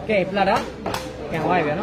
Okay, plata. Can wipe it, no?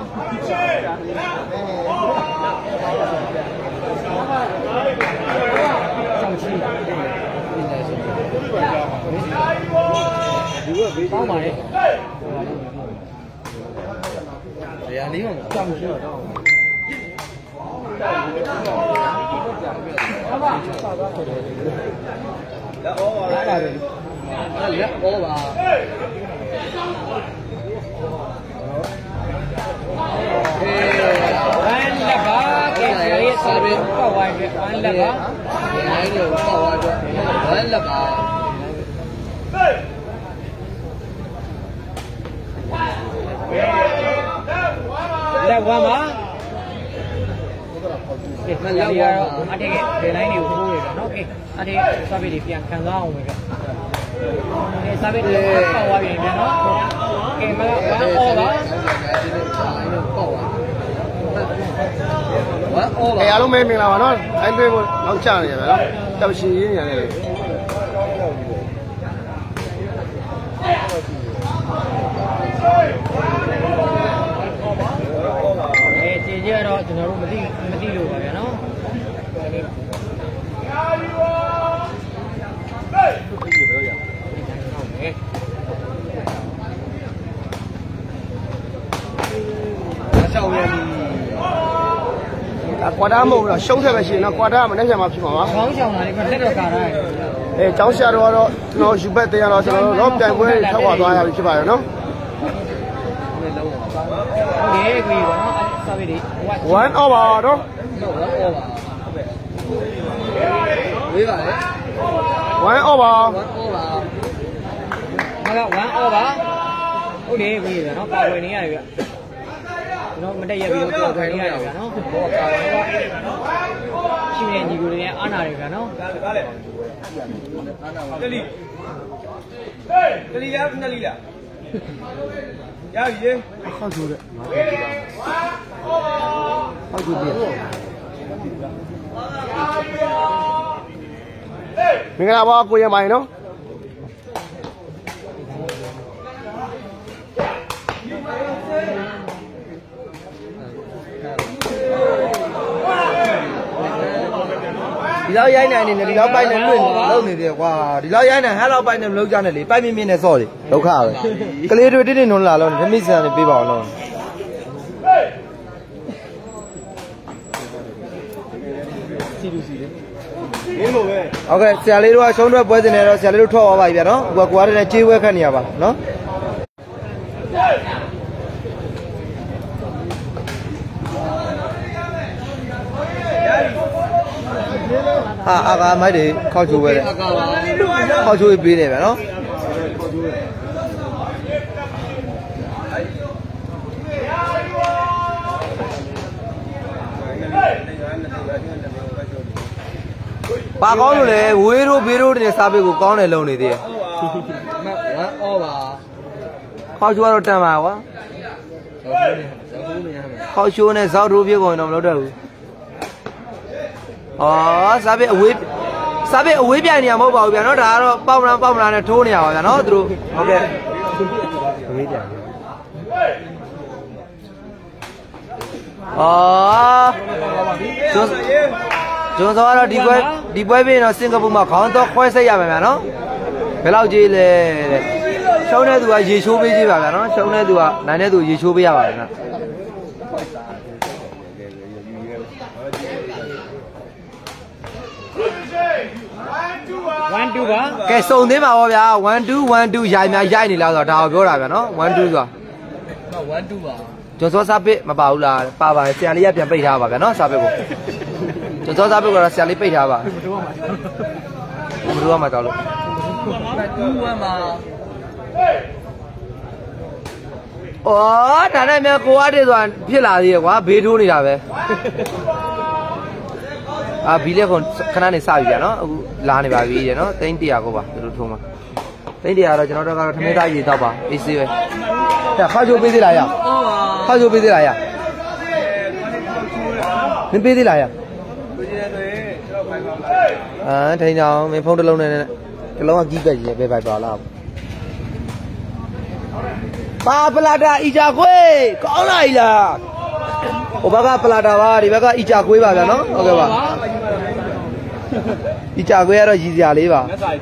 Alo mình làm nó anh đưa một ông chàng này đó tao xí như này chị chưa đó chúng nó mới đi đủ rồi nó qua đá mông là sống theo cái gì nó qua đá mà nó làm gì mà không xong này còn hết rồi cả rồi cháu xe đó nó chụp bét tiền nó chạy với tháo quả toa là chụp phải nó cái gì đó sao đi one over đó one over nó gặp one over ôi đi cái gì đó nó cao về này vậy nó mình đây giờ video tôi thấy này rồi nó chim này nhiều người ăn này rồi nó cái ly ra cái ly ra gì không chịu được không chịu được mình làm bao nhiêu mày nó đi lao giấy này đi lao bay này luôn lâu này thì qua đi lao giấy này hai lao bay này lâu ra này đi bay miên này rồi đâu khá rồi cái này rồi đi nó là luôn cái mít này bị bỏ luôn ok xe lấy rồi xuống rồi bây giờ này rồi xe lấy rồi thua vào vậy nó qua đây này chơi với cái này vào nó à mấy đi khó chịu vậy khó chịu bị này vậy nó ba con luôn này uế rồi bê rồi này sao bị của con này lâu này đi khó chịu rồi trăm à quá khó chịu này sao rồi biết rồi nó lâu đâu sao biết uế bây giờ mà bảo bây giờ nó đã rồi bao năm này thua nhau rồi nó rồi ok chúng ta là đi quay về nó Singapore mà không to khoai xây ra mà nó cái lâu gì là sau này tụi gì chú bây giờ mà nó sau này tụi này này tụi gì chú bây giờ mà one two ba cái sông thế mà bây giờ one two dài này là đào biểu lại mà nó one two rồi one two ba chúng ta sắp biết mà bảo là ba bà xe lấy tiền bay ra mà nó sắp biết chúng ta sắp biết là xe lấy bay ra mà khôngรู้mà tao luôn thằng này mẹ cô ở đây rồi biết là gì quá bế đu này là vậy bị lấy con khả năng này sao vậy nó là này bà bị nó tên tiền của bà rồi thôi mà tên tiền rồi cho nó ra thằng này đại gì tao bà ý gì vậy khai chú bế gì lại à khai chú bế gì lại à mình bế gì lại à thấy nào mình phong được lâu này cái lâu gì cái gì về vài bảo là ပါပလာတာအီချာခွေးကောင်းလာပြီလားဟိုဘက်ကပလာတာပါဒီဘက်ကအီချာခွေးပါဗျာနော်ဟုတ်ကဲ့ပါအီချာခွေးကတော့ရည်စရာလေးပါ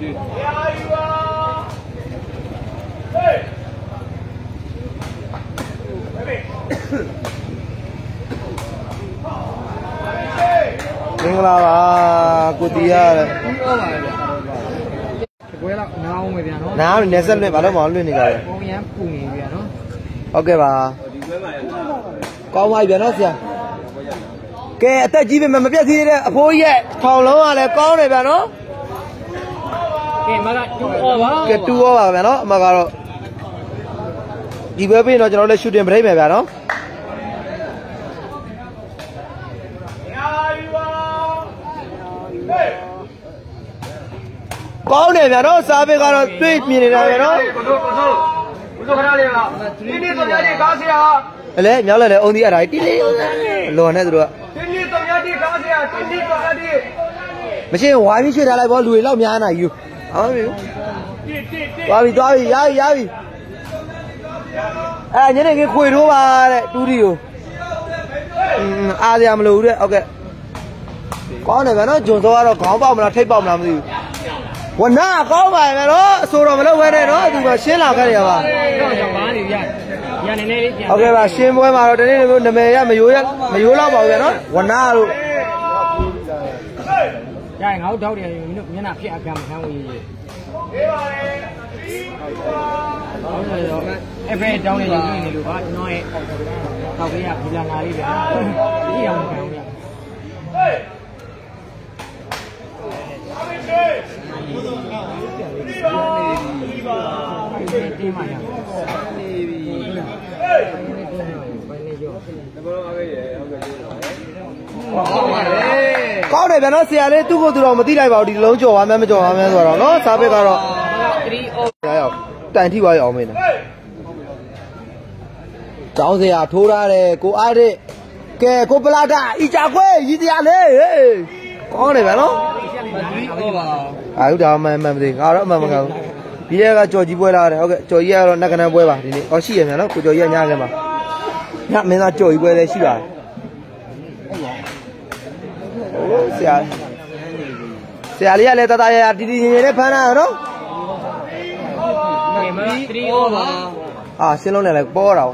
မင်္ဂလာပါကိုတီရတယ်ကွဲတော့နားအောင်ပဲဗျာနော်နားနေဆက်လွတ်ဘာလို့မအောင်လွတ်နေကြလဲပုံရမ်းပူနေဗျာနော်ဟုတ်ကဲ့ပါကောင်းပါပြီဗျာနော်ဆရာကဲအသက်ကြီးပြီမပြတ်သေးတဲ့အဖိုးကြီးရဲ့ထောင်လုံးကလည်းကောင်းတယ်ဗျာနော်ကဲမကတူဩပါကဲတူဩပါဗျာနော်အမကတော့ဒီဘက်ပြင်တော့ကျွန်တော်လည်းရှူတင်ပြိမယ်ဗျာနော်ကောင်းတယ်ဗျာနော်စားပေးကတော့တွေ့မြင်နေတာဗျာနော်ကိုတို့ခဏလေးပါဒီနေ့တော့ညကားဆရာအလဲမြောက်လဲအုံးသီးအတားတီးလေးလွန်နေသူတို့ကဒီနေ့တော့ညကားဆရာဒီနေ့တော့ညမရှိဝိုင်းပြီးရွှေ့ထားလိုက်ပေါ့လူတွေလောက်များနေယူဟုတ်ပြီသွားပြီရပြီညနေခင်းခွေထိုးပါတဲ့တူးတီကိုအားရမလို့တဲ့ဟုတ်ကဲ့ကောင်းတယ်ဗျာနော်ဂျွန်စောကတော့ခေါင်းပေါက်မလားထိပ်ပေါက်မလားမသိဘူးဝနာကောင်းပါရဲ့နော်အဆိုတော်မလုပ်ဘဲနဲ့နော်သူကရှင်းလာခဲ့ရပါတော့ကြောင့်ပါနေဗျာရနေနေလေးပြန်ဟုတ်ကဲ့ပါရှင်းပွဲမှာတော့တနေ့မျိုးနာမည်ရမယိုးတော့ပါဘူးဗျာနော်ဝနာတို့ရရင်ငါတို့တောက်တယ်မင်းတို့မျက်နှာဖြစ်အကံမခံဘူးကြီးပေးပါလေဟုတ်တယ်တော့အဲ့ဘက်တောင်းနေယူနေလို့ပါကျွန်တော်ရဲ့တောက်ပေးရဒီလာလာလေးဗျာဒီအောင်မခံဘူးဗျာဟေးဒီမှာရနေပြီကောင်းတယ်ဗျာနော်ဆရာလေးသူ့ကိုယ်သူတော့မသိလိုက်ပါဘူးဒီလုံးကြော်သွားမယ်မကြော်သွားမယ်ဆိုတော့နော်စားဘက်ကတော့3 ရောက်တန်ထိပါရအောင်မင်းကျောင်းဆရာထိုးထားတယ်ကိုအားတဲ့ကဲကိုပလာတာအီချာခွေးရည်တရားလေးကောင်းတယ်ဗျာနော်ဟုတ်တာမှန်မသိငါတော့အမှန်မကန်ဘူးဒီထဲကကြော်ကြီးပွဲလာတယ်ဟုတ်ကဲ့ကြော်ကြီးကတော့နှက်ကနန်းပွဲပါဒီနေ့ဟောရှိရမြန်နော်ကိုကြော်ကြီးကညခဲ့ပါညမင်းသားကြော်ကြီးပွဲလည်းရှိပါတယ်ဟိုဆရာလေးကလည်းတတရတီတီငင်ငယ်နဲ့ဖမ်းတာနော် 3 over ရှင်းလုံးနဲ့လည်းပေါ်တာ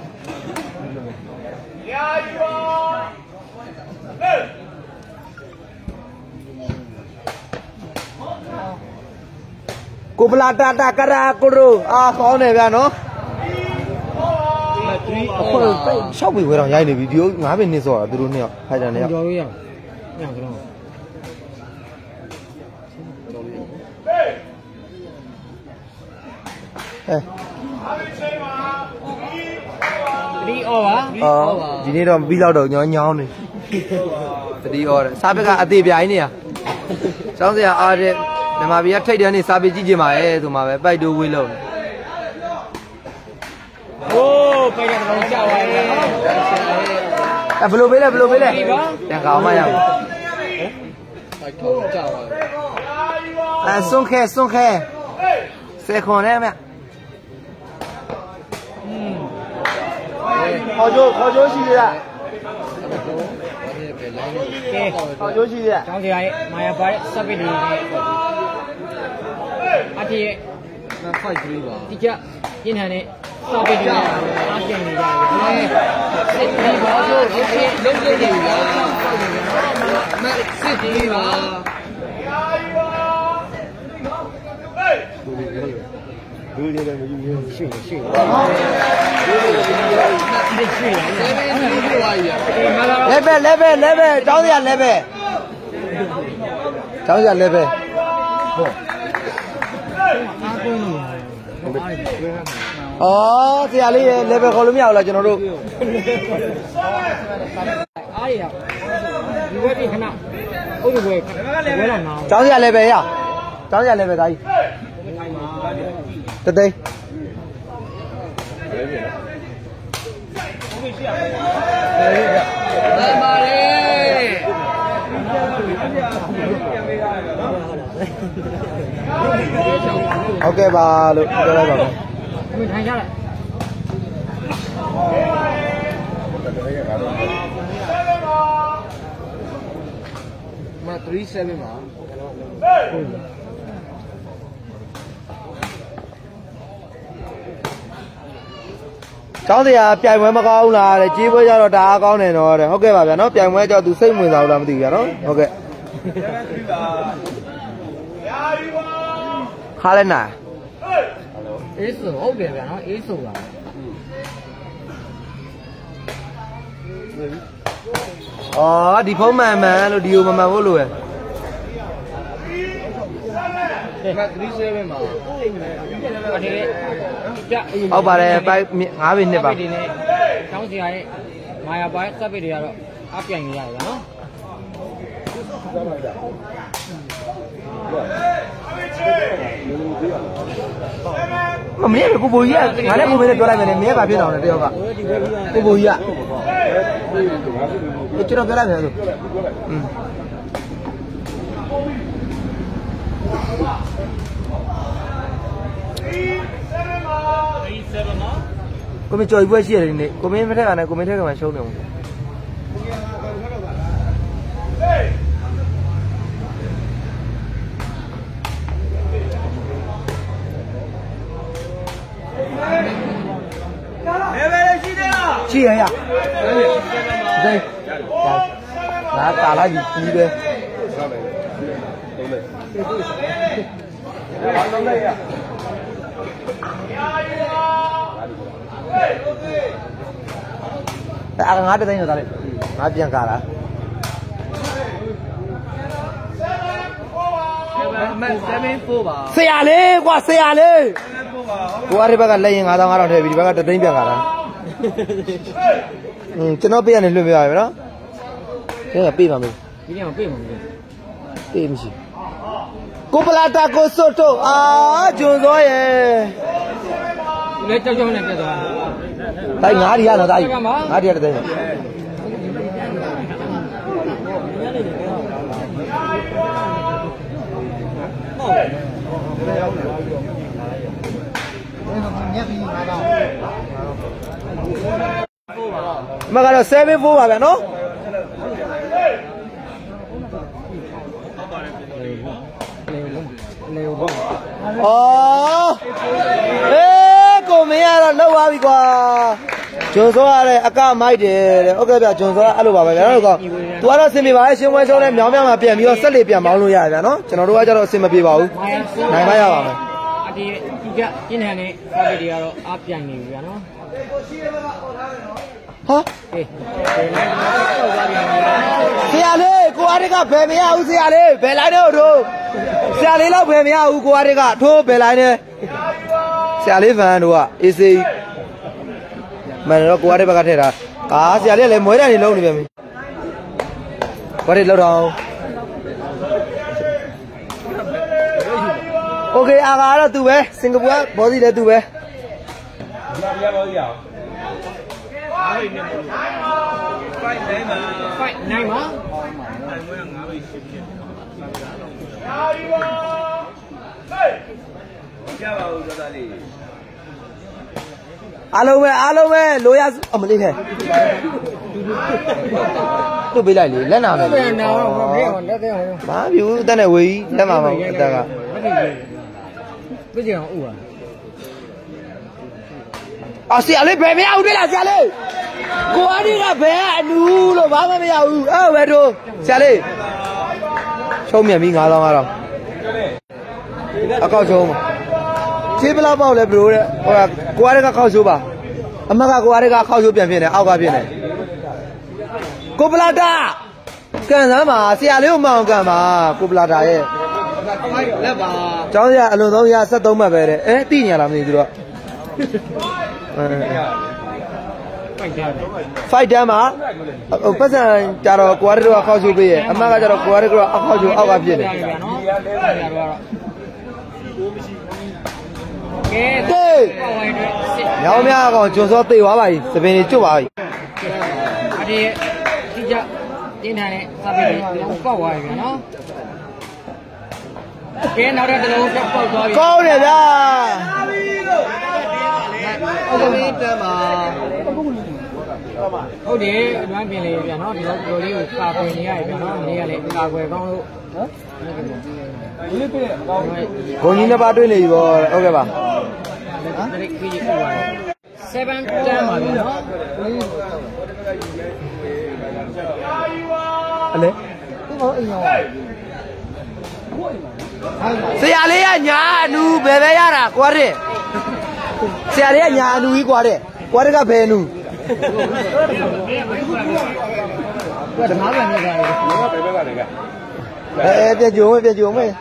ကိုပလာတာကရာကိုရိုကောင်းတယ်ဗျာနော်အခုရှောက်ပြီးဝဲတော့ရိုက်နေပြီဒီ9မိနစ်စောတာသူတို့နှစ်ယောက်ဖိုက်တာနှစ်ယောက်ကြော်လို့ရညကတော့3 over ဒီနေ့တော့ပြီးတော့ညောင်းနေ3 over စားဘက်ကအသေးပြိုင်နေရကျောင်းစရာအားတဲ့မြန်မာပြည်ကထိတ်တန်းနေစားပြီးကြည့်ကြပါရဲ့ဆိုမှပဲပိုက်တိုးဝေးလုံးโอ้ပိုက်ရတော့ကြောက်ပါရဲ့ဘယ်လိုပေးလဲတန်ကောင်းမရဘူးပိုက်တော့ကြောက်ပါစွန်းခဲစေခွန်နဲ့မြခေါ်ကြိုးရှိသေးလားကဲခေါ်ကြိုးရှိသေးလားကျောင်းစရာရဲ့မာယာပါရဲ့စပစ်တွေနဲ့အတီးရဲ့ဖိုက်3ပါဒီကပြင်းထန်တဲ့စပစ်တွေနဲ့အားကျင်နေကြတယ်စစ်တီပါလို့ဒီလုံးလေးတွေပါမစစ်တီပါလူတွေလည်းမယူရင်ရှိနေlevel တောင်းစရာ level ဟုတ်အားကိုင်းလို့ဆရာလေးရဲ့ level ခေါ်လို့မရဘူးလားကျွန်တော်တို့အားရဒီဘက်ဒီခဏအုပ်တွေဝဲလာနာတောင်းစရာ level ရတောင်းစရာ level သားကြီးတသိန်းပါလေဟုတ်ကဲ့ပါလို့ပြောလိုက်ပါမယ်ထိုင်ကြလိုက် Ma 37မှာကျောင်းတရားပြိုင်ပွဲမကောင်းလားတဲ့ကြီးပွဲကြတော့ဒါအားကောင်းတယ်တော့တဲ့ဟုတ်ကဲ့ပါဗျာနော်ပြိုင်ပွဲကြောင့်သူစိတ်ဝင်စားလို့လားမသိဘူးဗျာနော်ဟုတ်ကဲ့ခါလဲနာအေးဆိုဟုတ်တယ်ဗျာနော်အေးဆိုပါအော်ဒီဖုံးမှန်မှန်လို့ဒီကိုမမှန်ဖို့လို့ပဲမ37မှာဟုတ်ပါတယ်ပိုက်9ပေနှစ်ပါကျောင်းစရာရဲ့မာယာပိုင်းစက်ပိတ်တွေကတော့အပြိုင်နေရတယ်ဗျာနော်မင်းကိုဘူကြီးကငါလည်းကိုမေးနဲ့ပြောလိုက်မယ်မင်းကဘာဖြစ်အောင်လဲတယောက်ကကိုဘူကြီးကကျွန်တော်ပြောလိုက်မယ်ဆိုကိုမကြော်ပွဲရှိရတယ်ဒီနေ့ကိုမင်းမထက်ကနဲ့ကိုမင်းထက်ကမှရှုံးတယ်မို့ရှိရရđây lá cả lá gì chi đây à ngã đây rồi ta đây ngã tiền cả là xe à đi qua xe à đi qua đi bác lấy ngã tao ngã đâu thế vì bác đánh tiền cả là cho nó bây giờ này lười bây giờ đó thế là pi mà mình pi gì cô plata cô soto à chôn rồi lấy cho này bây giờ tay ngã đi ra tay ngã đi ra đây mà cái đó xe bên phố à nó ê cô mấy à lâu à bị qua trường số à đây aka mai để ok bây giờ trường số alo bảo vậy đó con tôi nói xem bị bài xem quay show này méo méo mà biển bị rất lì biển máu luôn vậy nó cho nó đuổi cho nó xem mà bị bảo này mai à bảo mày thì cái này này cái video đó áp dạng này vậy nó hả xe lên cô ấy cái về mày ao xe lên về lại đâu rồi xe lên lâu về mày ao cô ấy cái thôi về lại nè xe lên về đâu à easy mà nó cô ấy cái thế là cả xe lên lấy mới ra thì lâu đi về mày có đi lâu đâu ok à gà là tụi bé Singapore bỏ gì đấy tụi bé này mà alo mẹ lối à ông đi thế tôi bị lại đi lên nào này má biểu tên này quý lên mà ta cả cái gì không ủa à xe lên về mẹ ông đi là xe lên cô ấy đi là về nú rồi bác mẹ ông về rồi xe lên show miệng mình ngáo đâu à cao show mà chế bên lao bao lấy bro đấy cô ấy cái cao show bà mà cô ấy cái cao show biển này ao cá biển này cô plata cái gì mà xe lên mà cái mà cô plata ấy cháu ra luôn đó ra sát đông mà về đấy ế tí nhà làm gì rồi phải đam à bây giờ chả rồi cô ấy rồi khao chụp về mà cái chả rồi cô ấy rồi khao chụp ao gặp gì này cái nhau mẹ còn chụp số tiền quá vậy sẽ bên này chụp vậy thì cái này sao bên này không có vậy nó cái nào đó đâu có câu này ra ဟုတ်တယ်အမှန်ပြင်လေဗျာနော်ဒီလိုလိုလေးကိုကာကွယ်နေရတယ်ဗျာနော်နေရလေကာကွယ်ကောင်းလို့နော်ဂုံကြီးနှစ်ပါးတွေ့နေပြီပေါ့ဟုတ်ကဲ့ပါ 7 10ပါဗျာနော်အလဲဆရာလေးကညာအနူဘယ်ပဲရတာကွာတဲ့ဆရာလေးကညာအနူကြီးကွာတဲ့ကွာတဲ့ကဘယ်အနူဓမ္မပြန်နေတာလေပြန်ကြုံမယ်ပြန်ကြုံမယ်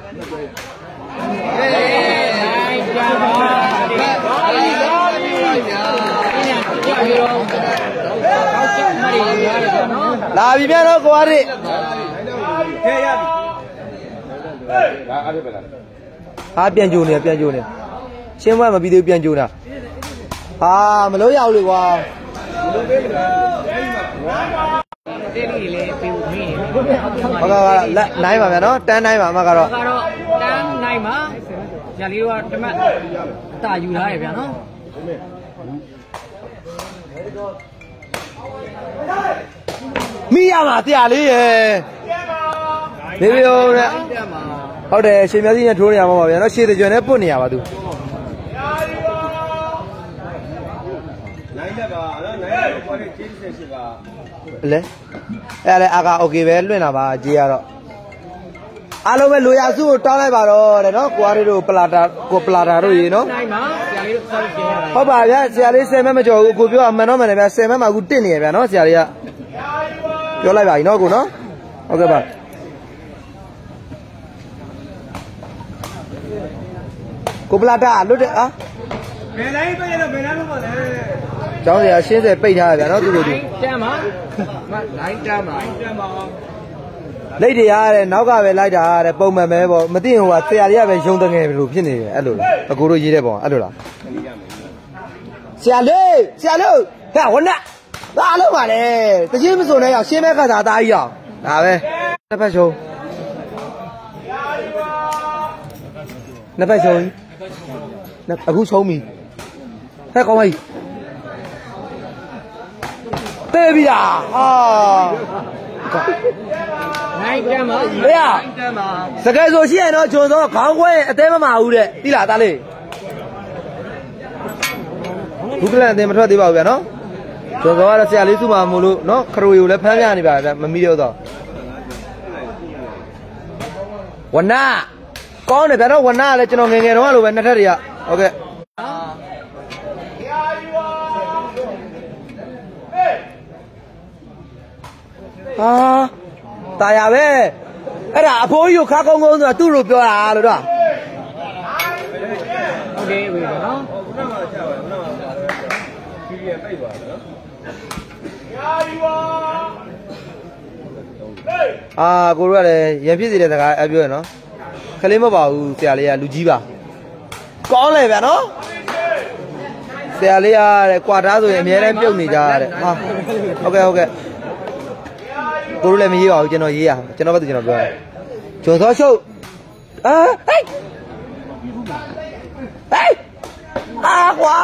လာပြီပြန်တော့ကွာတဲ့ခဲရပြီဒါအားဖြစ်ပဲလားအားပြန်ကြုံနေပြန်ကြုံနေရှင်းမမပြီးသေးပြန်ကြုံတာဟာမလို့ရအောင်လေကွာတေးလေးလေးပြေးဖို့မင်းဟုတ်ကဲ့နိုင်ပါဗျာနော်တန်းနိုင်ပါအမကတော့တန်းနိုင်ပါညာလေးကတမတ်အတာယူထားရဗျာနော်မိရမှာတရားလေးရယ်နေပြီဟုတ်တဲ့ဟုတ်တယ်ရှင်မြတ်ကြီးနဲ့ထိုးနေရမှာပါဗျာနော်ရှေ့တကြွနဲ့ပုတ်နေရပါသူနိုင်လက်ပါအဲ့နိုင်လက်ကိုခေါ်တဲ့ကျေးဇူးရှိပါလဲအဲ့လေအာကโอเคပဲလွင့်တာပါကြေးရတော့အားလုံးပဲလိုရစုကိုတောင်းလိုက်ပါတော့တဲ့နော်ကိုအားလေးတို့ပလာတာတို့ရေနော်နိုင်ပါဆရာလေးတို့စောက်ကျင်းရတာဟုတ်ပါဗျာဆရာလေး10မမကျော်ဘူးကိုပြောအမှန်တော့မှန်တယ်ဗျာ10မမအခုတစ်နေရဗျာနော်ဆရာလေးကပြောလိုက်ပါပြီနော်ကိုနော်ဟုတ်ကဲ့ပါကိုပလာတာလွတ်တဲ့ဟာဘယ်လိုင်းပဲလို့ဘယ်လိုင်းလို့ပါလဲကျောင်းဆရာရှင်းစေပိတ်ထားရဗျာနော်သူတို့တန်းပါလိုင်းတန်းပါလက်တွေရတဲ့နောက်ကပဲလိုက်တာတဲ့ပုံမှန်ပဲပေါ့မသိဟိုကဆရာတွေကပဲယုံတငယ်လို့ဖြစ်နေတယ်အဲ့လိုလားအကိုတို့ရေးတဲ့ပုံအဲ့လိုလားဆရာလေးဟဲ့ဝနဒါအလုပ်ပါလေတကြီးမစုံနဲ့ရောက်ရှင်းမဲ့ခါသာအသားကြီးရောက်ဒါပဲနှစ်ဖက်ရှုံးအခုချုံးပြီဟဲ့ကောင်းပါ တေးပြီလားဟာနိုင်တမ်းပါဟေ့စကယ်ဆိုရှိရင်တော့ဂျွန်စောခေါင်းခွဲအသေးမမဘူးတဲ့တိလားသားလေးဘုကလန်အသေးမထွက်သေးပါဘူးဗျာနော်ဂျွန်စောကတော့ဆရာလေးစုမှာမို့လို့နော်ခရိုရီကိုလည်းဖမ်းပြနေပါဗျာမမီတော့တော့ဝနာကောင်းတယ်ဗျာနော်ဝနာကလည်းကျွန်တော်ငယ်ငယ်တုန်းကလိုပဲနှစ်ထပ်တွေကဟုတ်ကဲ့ဟာตายရပဲအဲ့ဒါအဖိုးကြီးကိုခါကုန်းကုန်းဆိုတာသူ့လိုပြောတာလို့တော့ဟုတ်တယ်ပြီနော်အာကိုတို့ကလည်းရံဖြစ်စီတဲ့စကားအပြောရနော်ခလေးမပါဘူးဆရာလေးကလူကြီးပါကောင်းလေဗျာနော်ဆရာလေးကတဲ့ကွာသားဆိုရင်အများနဲ့ပြုတ်နေကြတဲ့ဟာဟုတ်ကဲ့ကိုတို့လည်းမရေးပါဘူးကျွန်တော်ရေးရကျွန်တော်ဘာသူကျွန်တော်ပြောတယ်ဂျွန်စောရှုပ်ဟေးကွာ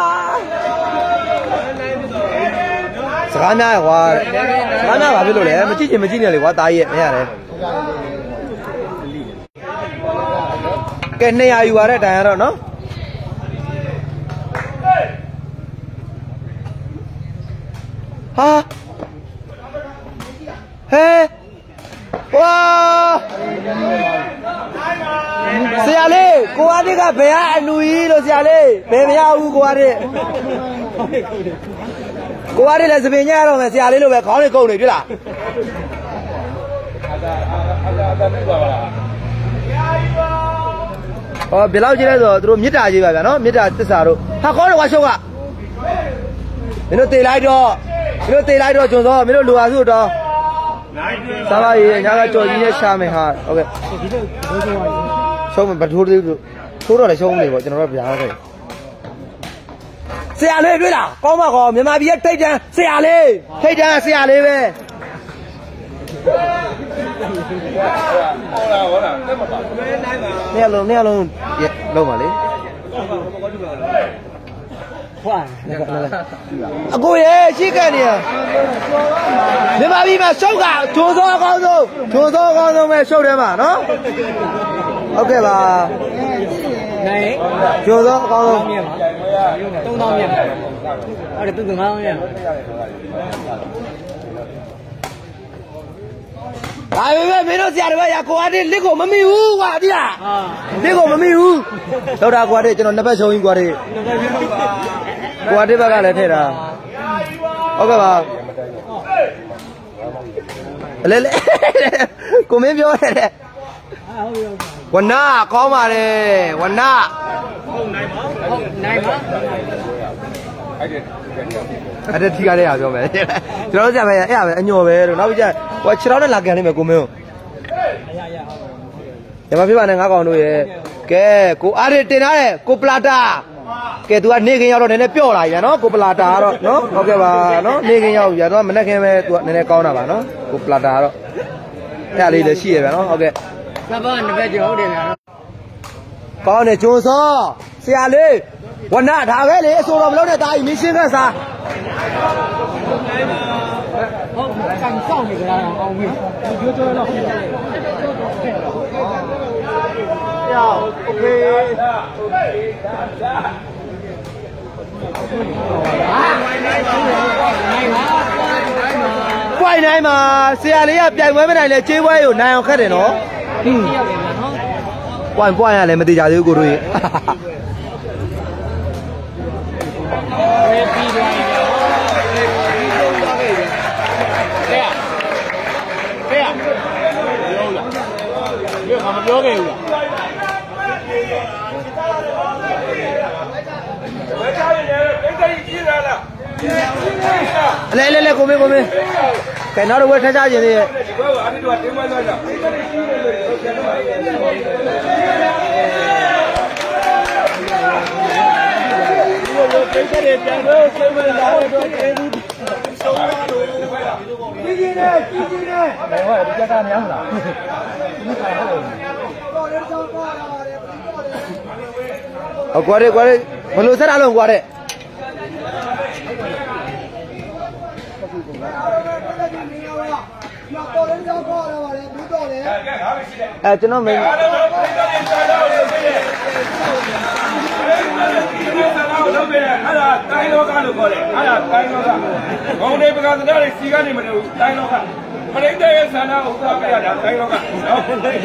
စကားများရကွာစကားများဘာဖြစ်လို့လဲမကြည့်ချင်မကြည့်နဲ့လေကွာတားရဲ့မရတယ်ကဲ200ယူရတဲ့တိုင်ရတော့နော်ဟာဟဲဝါဆရာလေးကိုအားလေးကဘယ်ကအလူကြီးလို့ဆရာလေးဘယ်မရဘူးကိုအားလေးလည်းစပင်ညရတော့မယ်ဆရာလေးလိုပဲခေါင်းလေးကုန်နေပြီလားဟောဘယ်လောက်ကြီးလဲဆိုတော့သူတို့မြစ်တာကြီးပါဗျာနော်မြစ်တာတစ္ဆာတို့ဟာခေါင်းတော်ဝါရှုပ်ကမင်းတို့တေလိုက်တော့ကျွန်တော်မင်းတို့လူအားစုတော့စားပါရေညာကကြော်ကြီးနဲ့ရှာမယ်ဟာဟုတ်ကဲ့ရှုံးမထိုးသေးဘူးထိုးတော့လည်းရှုံးနေပေါ့ကျွန်တော်တို့ဗျာခဲ့ဆရာလေးတွေ့လားကောင်းပါကောမြန်မာပြည်ရဲ့ထိတ်တန်းဆရာလေးပဲဟုတ်လားတက်မပါနေလုံးလုံးပါလေအကိုရဲ့ရှိကန်နေမြန်မာပြည်မှာရှုပ်ကဂျုံစောအကောင်းဆုံးပဲရှုပ်တယ်မှာနော်ဟုတ်ကဲ့ပါနိုင်ဂျုံစောအကောင်းဆုံးမြင်ပါ3000မြင်အဲ့ဒါသူ9000မြင်ဒါပေမဲ့မင်းတို့ဆရာတွေကကိုအားတိလက်ကိုမမိဘူးကွာတိလားလက်ကိုမမိဘူးဒေါက်တာကွာတိကျွန်တော်နှစ်ပတ်ရှုံးကြီးကွာတိကွာတိဘက်ကလည်းထည့်တာဟုတ်ကဲ့ပါလဲကိုမင်းပြောတယ်တဲ့ဝနာကောင်းပါလေဝနာဟုတ်နိုင်ပါအဲ့ဒါထိကားတဲ့ဟာပြောမယ်ကျွန်တော်တို့ဆရာမအဲ့ဒါပဲအညော်ပဲလို့နောက်ပြီးကျဟိုခြေထောက်နဲ့လာကန်နေမယ်ကိုမင်းရမဖြစ်ပါနဲ့ငါကောင်တို့ရဲ့ကဲကိုအားရတင်ထားတယ်ကိုပလာတာကဲ तू ကနေခင်ရောက်တော့နည်းနည်းပျော့လာပြန်နော်ကိုပလာတာကတော့နော်ဟုတ်ကဲ့ပါနော်နေခင်ရောက်ပြန်တော့မနေ့ခင်ပဲ तू နည်းနည်းကောင်းတာပါနော်ကိုပလာတာကတော့အဲ့ဒါလေးလည်းရှိရပြန်နော်ဟုတ်ကဲ့သဘောနှစ်ဘက်ကျော်ဟုတ်တယ်ဗျာနော်ကောင်းတယ်ဂျွန်စောဆရာလေးဝနဒါပဲလေအစိုးရမလုပ်နဲ့တာကြီးမင်းရှင်းခက်စားဟုတ်ကန်ဆောင်နေကြတာအောင်မင်းပြောတော့တော့ယောโอเคပွိုင်နိုင်မှာဆရာလေးကပြိုင်ပွဲမနိုင်လဲကျေးပွဲကိုနိုင်အောင်ခက်တယ်နော်ပွိုင်ရလဲမသိကြသေးဘူးကိုတို့ရေပြောခဲ့ဘူးလားလဲကိုမင်းကဲနောက်တော့ဝယ်ထချခြင်းသေးရဲ့ကွာတဲ့ဘလို့ဆက်တာလုံးကွာတဲ့ကျွန်တော်မင်းလုံးပဲအဲ့ဒါတိုင်းလောကလို့ခေါ်တယ်အဲ့ဒါတိုင်းလောကဘုံနေပကသနာတွေစီကနေမလို့တိုင်းလောကပရိသတ်ရဲ့ဆန္ဒကိုဥပဒေရတာတိုင်းလောကနော်ဘာလို့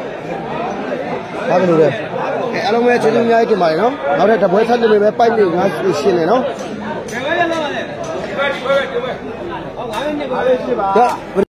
လဲအားလုံးပဲကျေးဇူးအများကြီးတင်ပါတယ်နော်နောက်တဲ့တပွဲဆက်လို့ပဲပိုက်နေငါရှင်းနေနော်ဒီဘက်ဒီဘက်ဒီဘက်ဟုတ်ငါးမိနစ်ပါပဲရှိပါ